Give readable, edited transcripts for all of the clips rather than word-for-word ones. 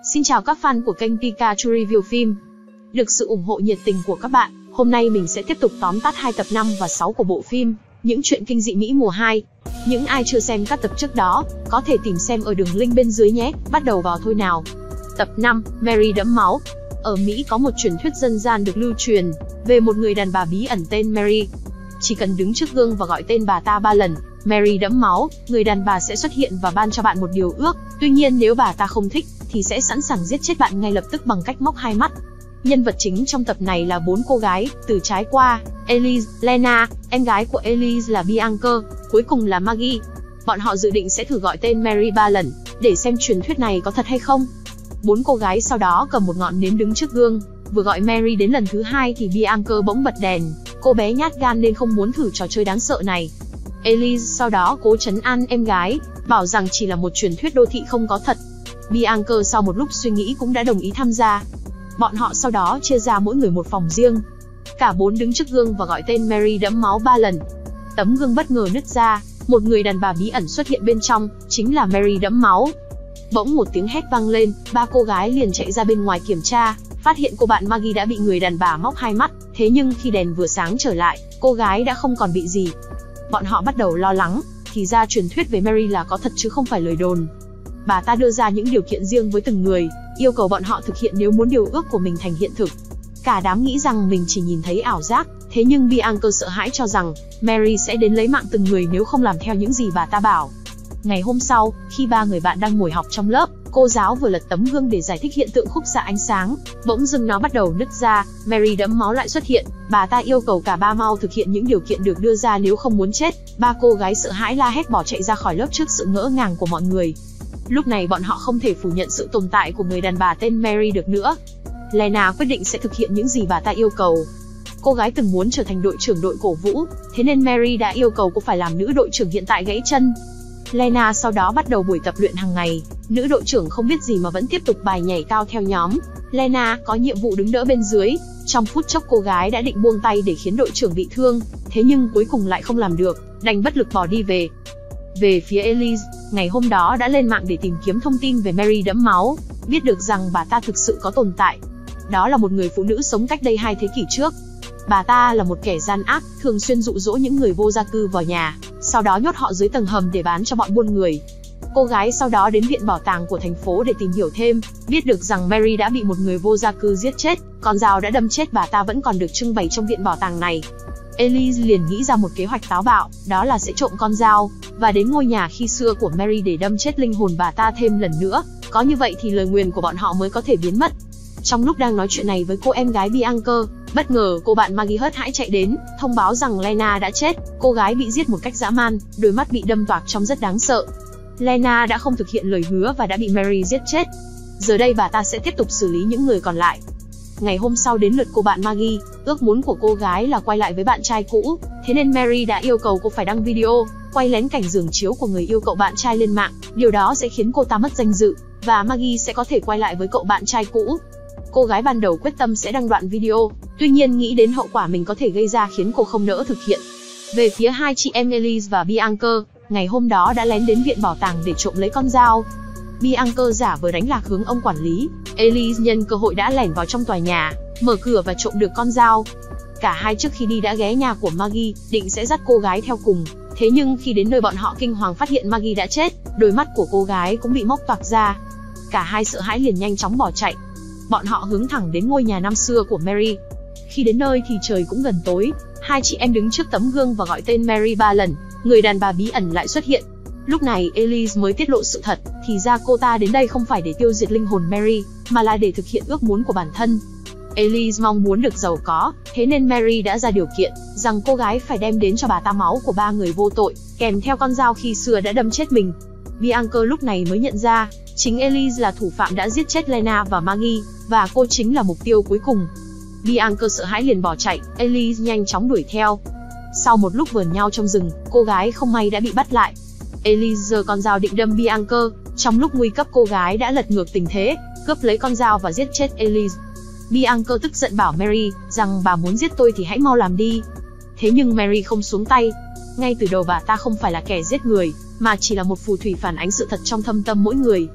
Xin chào các fan của kênh Pikachu Review Phim. Được sự ủng hộ nhiệt tình của các bạn, hôm nay mình sẽ tiếp tục tóm tắt 2 tập 5 và 6 của bộ phim Những Chuyện Kinh Dị Mỹ mùa 2. Những ai chưa xem các tập trước đó, có thể tìm xem ở đường link bên dưới nhé. Bắt đầu vào thôi nào. Tập 5, Mary đẫm máu. Ở Mỹ có một truyền thuyết dân gian được lưu truyền về một người đàn bà bí ẩn tên Mary. Chỉ cần đứng trước gương và gọi tên bà ta 3 lần, Mary đẫm máu, người đàn bà sẽ xuất hiện và ban cho bạn một điều ước. Tuy nhiên nếu bà ta không thích, thì sẽ sẵn sàng giết chết bạn ngay lập tức bằng cách móc hai mắt. Nhân vật chính trong tập này là 4 cô gái, từ trái qua, Elise, Lena, em gái của Elise là Bianca, cuối cùng là Maggie. Bọn họ dự định sẽ thử gọi tên Mary 3 lần, để xem truyền thuyết này có thật hay không. 4 cô gái sau đó cầm một ngọn nến đứng trước gương, vừa gọi Mary đến lần thứ 2 thì Bianca bỗng bật đèn. Cô bé nhát gan nên không muốn thử trò chơi đáng sợ này. Elise sau đó cố trấn an em gái, bảo rằng chỉ là một truyền thuyết đô thị không có thật. Bianca sau một lúc suy nghĩ cũng đã đồng ý tham gia. Bọn họ sau đó chia ra mỗi người một phòng riêng. Cả 4 đứng trước gương và gọi tên Mary đẫm máu 3 lần. Tấm gương bất ngờ nứt ra, một người đàn bà bí ẩn xuất hiện bên trong, chính là Mary đẫm máu. Bỗng một tiếng hét vang lên, 3 cô gái liền chạy ra bên ngoài kiểm tra, phát hiện cô bạn Maggie đã bị người đàn bà móc hai mắt. Thế nhưng khi đèn vừa sáng trở lại, cô gái đã không còn bị gì. Bọn họ bắt đầu lo lắng, thì ra truyền thuyết về Mary là có thật chứ không phải lời đồn. Bà ta đưa ra những điều kiện riêng với từng người, yêu cầu bọn họ thực hiện nếu muốn điều ước của mình thành hiện thực. Cả đám nghĩ rằng mình chỉ nhìn thấy ảo giác, thế nhưng Bianca sợ hãi cho rằng Mary sẽ đến lấy mạng từng người nếu không làm theo những gì bà ta bảo. Ngày hôm sau, khi 3 người bạn đang ngồi học trong lớp, cô giáo vừa lật tấm gương để giải thích hiện tượng khúc xạ ánh sáng, bỗng dưng nó bắt đầu nứt ra, Mary đẫm máu lại xuất hiện. Bà ta yêu cầu cả 3 mau thực hiện những điều kiện được đưa ra nếu không muốn chết. 3 cô gái sợ hãi la hét bỏ chạy ra khỏi lớp trước sự ngỡ ngàng của mọi người. Lúc này bọn họ không thể phủ nhận sự tồn tại của người đàn bà tên Mary được nữa. Lena quyết định sẽ thực hiện những gì bà ta yêu cầu. Cô gái từng muốn trở thành đội trưởng đội cổ vũ, thế nên Mary đã yêu cầu cô phải làm nữ đội trưởng hiện tại gãy chân. Lena sau đó bắt đầu buổi tập luyện hàng ngày. Nữ đội trưởng không biết gì mà vẫn tiếp tục bài nhảy cao theo nhóm. Lena có nhiệm vụ đứng đỡ bên dưới. Trong phút chốc cô gái đã định buông tay để khiến đội trưởng bị thương, thế nhưng cuối cùng lại không làm được, đành bất lực bỏ đi về. Về phía Elise, ngày hôm đó đã lên mạng để tìm kiếm thông tin về Mary đẫm máu, biết được rằng bà ta thực sự có tồn tại. Đó là một người phụ nữ sống cách đây 2 thế kỷ trước. Bà ta là một kẻ gian ác, thường xuyên dụ dỗ những người vô gia cư vào nhà, sau đó nhốt họ dưới tầng hầm để bán cho bọn buôn người. Cô gái sau đó đến viện bảo tàng của thành phố để tìm hiểu thêm, biết được rằng Mary đã bị một người vô gia cư giết chết, con dao đã đâm chết bà ta vẫn còn được trưng bày trong viện bảo tàng này. Elise liền nghĩ ra một kế hoạch táo bạo, đó là sẽ trộm con dao và đến ngôi nhà khi xưa của Mary để đâm chết linh hồn bà ta thêm lần nữa. Có như vậy thì lời nguyền của bọn họ mới có thể biến mất. Trong lúc đang nói chuyện này với cô em gái Bianca, bất ngờ cô bạn Maggie hớt hãi chạy đến, thông báo rằng Lena đã chết. Cô gái bị giết một cách dã man, đôi mắt bị đâm toạc trông rất đáng sợ. Lena đã không thực hiện lời hứa và đã bị Mary giết chết. Giờ đây bà ta sẽ tiếp tục xử lý những người còn lại. Ngày hôm sau đến lượt cô bạn Maggie, ước muốn của cô gái là quay lại với bạn trai cũ, thế nên Mary đã yêu cầu cô phải đăng video, quay lén cảnh giường chiếu của người yêu cậu bạn trai lên mạng, điều đó sẽ khiến cô ta mất danh dự, và Maggie sẽ có thể quay lại với cậu bạn trai cũ. Cô gái ban đầu quyết tâm sẽ đăng đoạn video, tuy nhiên nghĩ đến hậu quả mình có thể gây ra khiến cô không nỡ thực hiện. Về phía hai chị em Elise và Bianca, ngày hôm đó đã lén đến viện bảo tàng để trộm lấy con dao. Bianca giả vờ đánh lạc hướng ông quản lý, Elise nhân cơ hội đã lẻn vào trong tòa nhà, mở cửa và trộm được con dao. Cả hai trước khi đi đã ghé nhà của Maggie, định sẽ dắt cô gái theo cùng. Thế nhưng khi đến nơi bọn họ kinh hoàng phát hiện Maggie đã chết, đôi mắt của cô gái cũng bị móc toạc ra. Cả hai sợ hãi liền nhanh chóng bỏ chạy. Bọn họ hướng thẳng đến ngôi nhà năm xưa của Mary. Khi đến nơi thì trời cũng gần tối, hai chị em đứng trước tấm gương và gọi tên Mary 3 lần, người đàn bà bí ẩn lại xuất hiện. Lúc này Elise mới tiết lộ sự thật, thì ra cô ta đến đây không phải để tiêu diệt linh hồn Mary, mà là để thực hiện ước muốn của bản thân. Elise mong muốn được giàu có, thế nên Mary đã ra điều kiện rằng cô gái phải đem đến cho bà ta máu của 3 người vô tội, kèm theo con dao khi xưa đã đâm chết mình. Bianca lúc này mới nhận ra, chính Elise là thủ phạm đã giết chết Lena và Maggie, và cô chính là mục tiêu cuối cùng. Bianca sợ hãi liền bỏ chạy, Elise nhanh chóng đuổi theo. Sau một lúc vờn nhau trong rừng, cô gái không may đã bị bắt lại. Elise giơ con dao định đâm Bianca, trong lúc nguy cấp cô gái đã lật ngược tình thế, cướp lấy con dao và giết chết Elise. Bianca tức giận bảo Mary rằng bà muốn giết tôi thì hãy mau làm đi. Thế nhưng Mary không xuống tay. Ngay từ đầu bà ta không phải là kẻ giết người, mà chỉ là một phù thủy phản ánh sự thật trong thâm tâm mỗi người.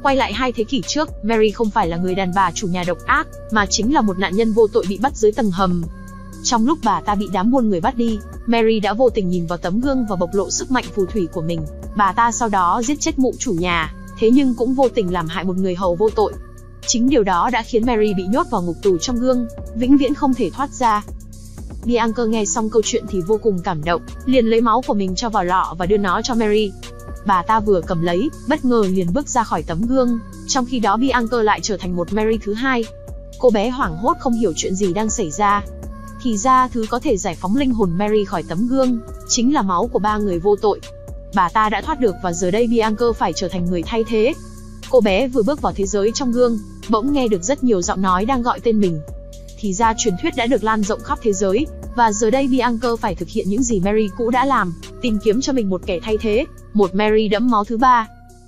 Quay lại 2 thế kỷ trước, Mary không phải là người đàn bà chủ nhà độc ác, mà chính là một nạn nhân vô tội bị bắt dưới tầng hầm. Trong lúc bà ta bị đám buôn người bắt đi, Mary đã vô tình nhìn vào tấm gương và bộc lộ sức mạnh phù thủy của mình. Bà ta sau đó giết chết mụ chủ nhà, thế nhưng cũng vô tình làm hại một người hầu vô tội. Chính điều đó đã khiến Mary bị nhốt vào ngục tù trong gương, vĩnh viễn không thể thoát ra. Bianca nghe xong câu chuyện thì vô cùng cảm động, liền lấy máu của mình cho vào lọ và đưa nó cho Mary. Bà ta vừa cầm lấy, bất ngờ liền bước ra khỏi tấm gương, trong khi đó Bianca lại trở thành một Mary thứ hai. Cô bé hoảng hốt không hiểu chuyện gì đang xảy ra. Thì ra thứ có thể giải phóng linh hồn Mary khỏi tấm gương, chính là máu của 3 người vô tội. Bà ta đã thoát được và giờ đây Bianca phải trở thành người thay thế. Cô bé vừa bước vào thế giới trong gương, bỗng nghe được rất nhiều giọng nói đang gọi tên mình. Thì ra truyền thuyết đã được lan rộng khắp thế giới, và giờ đây Bianca phải thực hiện những gì Mary cũ đã làm, tìm kiếm cho mình một kẻ thay thế, một Mary đẫm máu thứ 3.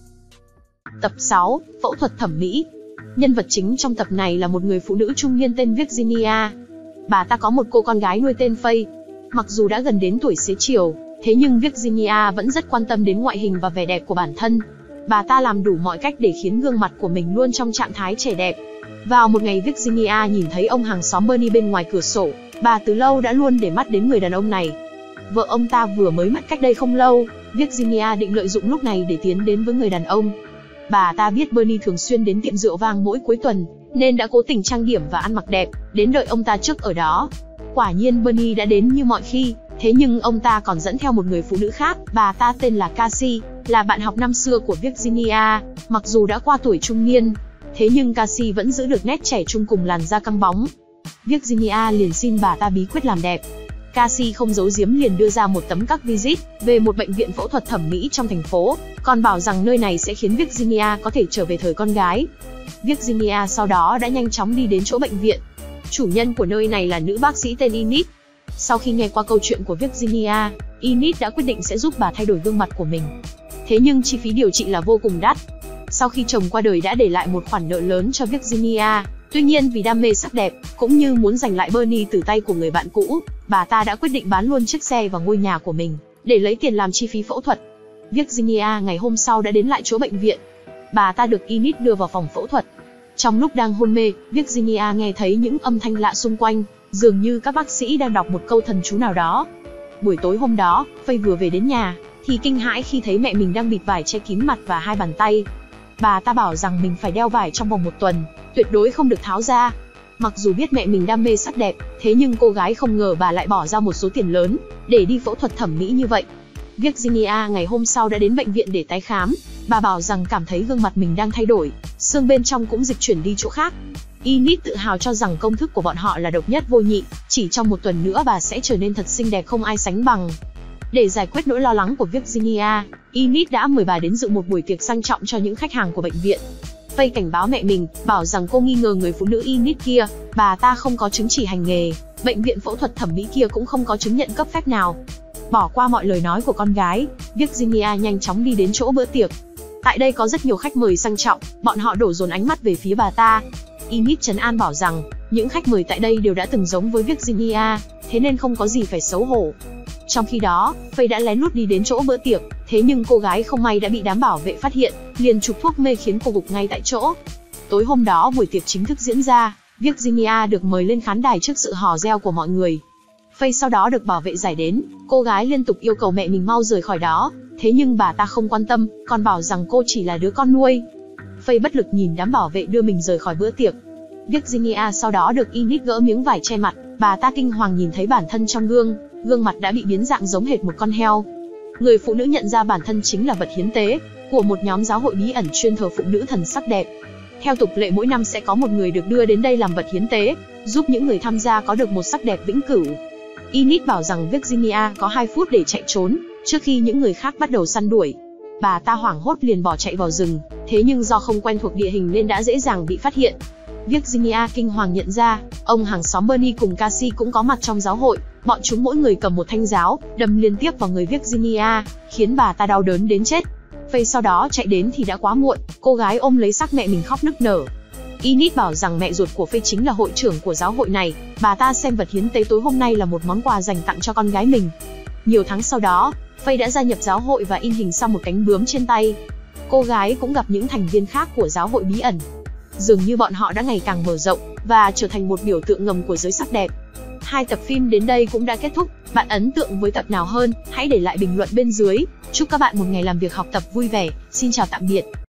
Tập 6, phẫu thuật thẩm mỹ. Nhân vật chính trong tập này là một người phụ nữ trung niên tên Virginia. Bà ta có một cô con gái nuôi tên Faye. Mặc dù đã gần đến tuổi xế chiều, thế nhưng Virginia vẫn rất quan tâm đến ngoại hình và vẻ đẹp của bản thân. Bà ta làm đủ mọi cách để khiến gương mặt của mình luôn trong trạng thái trẻ đẹp. Vào một ngày Virginia nhìn thấy ông hàng xóm Bernie bên ngoài cửa sổ, bà từ lâu đã luôn để mắt đến người đàn ông này. Vợ ông ta vừa mới mất cách đây không lâu, Virginia định lợi dụng lúc này để tiến đến với người đàn ông. Bà ta biết Bernie thường xuyên đến tiệm rượu vang mỗi cuối tuần, nên đã cố tình trang điểm và ăn mặc đẹp, đến đợi ông ta trước ở đó. Quả nhiên Bernie đã đến như mọi khi, thế nhưng ông ta còn dẫn theo một người phụ nữ khác, bà ta tên là Cassie, là bạn học năm xưa của Virginia. Mặc dù đã qua tuổi trung niên, thế nhưng Cassie vẫn giữ được nét trẻ trung cùng làn da căng bóng. Virginia liền xin bà ta bí quyết làm đẹp. Cassie không giấu giếm liền đưa ra một tấm các visit về một bệnh viện phẫu thuật thẩm mỹ trong thành phố, còn bảo rằng nơi này sẽ khiến Virginia có thể trở về thời con gái. Virginia sau đó đã nhanh chóng đi đến chỗ bệnh viện. Chủ nhân của nơi này là nữ bác sĩ tên Enid. Sau khi nghe qua câu chuyện của Virginia, Enid đã quyết định sẽ giúp bà thay đổi gương mặt của mình. Thế nhưng chi phí điều trị là vô cùng đắt. Sau khi chồng qua đời đã để lại một khoản nợ lớn cho Virginia, tuy nhiên vì đam mê sắc đẹp, cũng như muốn giành lại Bernie từ tay của người bạn cũ, bà ta đã quyết định bán luôn chiếc xe và ngôi nhà của mình, để lấy tiền làm chi phí phẫu thuật. Virginia ngày hôm sau đã đến lại chỗ bệnh viện. Bà ta được Enid đưa vào phòng phẫu thuật. Trong lúc đang hôn mê, Virginia nghe thấy những âm thanh lạ xung quanh, dường như các bác sĩ đang đọc một câu thần chú nào đó. Buổi tối hôm đó, Faye vừa về đến nhà, thì kinh hãi khi thấy mẹ mình đang bịt vải che kín mặt và 2 bàn tay. Bà ta bảo rằng mình phải đeo vải trong vòng 1 tuần, tuyệt đối không được tháo ra. Mặc dù biết mẹ mình đam mê sắc đẹp, thế nhưng cô gái không ngờ bà lại bỏ ra một số tiền lớn để đi phẫu thuật thẩm mỹ như vậy. Virginia ngày hôm sau đã đến bệnh viện để tái khám. Bà bảo rằng cảm thấy gương mặt mình đang thay đổi, xương bên trong cũng dịch chuyển đi chỗ khác. Enid tự hào cho rằng công thức của bọn họ là độc nhất vô nhị, chỉ trong 1 tuần nữa bà sẽ trở nên thật xinh đẹp không ai sánh bằng. Để giải quyết nỗi lo lắng của Virginia, Enid đã mời bà đến dự một buổi tiệc sang trọng cho những khách hàng của bệnh viện. Faye cảnh báo mẹ mình, bảo rằng cô nghi ngờ người phụ nữ Enid kia, bà ta không có chứng chỉ hành nghề, bệnh viện phẫu thuật thẩm mỹ kia cũng không có chứng nhận cấp phép nào. Bỏ qua mọi lời nói của con gái, Virginia nhanh chóng đi đến chỗ bữa tiệc. Tại đây có rất nhiều khách mời sang trọng, bọn họ đổ dồn ánh mắt về phía bà ta. Enid trấn an bảo rằng, những khách mời tại đây đều đã từng giống với Virginia, thế nên không có gì phải xấu hổ. Trong khi đó, Faye đã lén lút đi đến chỗ bữa tiệc, thế nhưng cô gái không may đã bị đám bảo vệ phát hiện, liền chụp thuốc mê khiến cô gục ngay tại chỗ. Tối hôm đó buổi tiệc chính thức diễn ra, Virginia được mời lên khán đài trước sự hò reo của mọi người. Faye sau đó được bảo vệ giải đến, cô gái liên tục yêu cầu mẹ mình mau rời khỏi đó, thế nhưng bà ta không quan tâm, còn bảo rằng cô chỉ là đứa con nuôi. Faye bất lực nhìn đám bảo vệ đưa mình rời khỏi bữa tiệc. Virginia sau đó được Enid gỡ miếng vải che mặt, bà ta kinh hoàng nhìn thấy bản thân trong gương, gương mặt đã bị biến dạng giống hệt một con heo. Người phụ nữ nhận ra bản thân chính là vật hiến tế của một nhóm giáo hội bí ẩn chuyên thờ phụng nữ thần sắc đẹp. Theo tục lệ mỗi năm sẽ có một người được đưa đến đây làm vật hiến tế, giúp những người tham gia có được một sắc đẹp vĩnh cửu. Enid bảo rằng Virginia có 2 phút để chạy trốn, trước khi những người khác bắt đầu săn đuổi. Bà ta hoảng hốt liền bỏ chạy vào rừng, thế nhưng do không quen thuộc địa hình nên đã dễ dàng bị phát hiện. Virginia kinh hoàng nhận ra, ông hàng xóm Bernie cùng Cassie cũng có mặt trong giáo hội, bọn chúng mỗi người cầm một thanh giáo, đâm liên tiếp vào người Virginia, khiến bà ta đau đớn đến chết. Faye sau đó chạy đến thì đã quá muộn, cô gái ôm lấy xác mẹ mình khóc nức nở. Enid bảo rằng mẹ ruột của Faye chính là hội trưởng của giáo hội này, bà ta xem vật hiến tế tối hôm nay là một món quà dành tặng cho con gái mình. Nhiều tháng sau đó, Faye đã gia nhập giáo hội và in hình xăm một cánh bướm trên tay. cô gái cũng gặp những thành viên khác của giáo hội bí ẩn. Dường như bọn họ đã ngày càng mở rộng và trở thành một biểu tượng ngầm của giới sắc đẹp. 2 tập phim đến đây cũng đã kết thúc. Bạn ấn tượng với tập nào hơn? Hãy để lại bình luận bên dưới. Chúc các bạn một ngày làm việc học tập vui vẻ. Xin chào tạm biệt.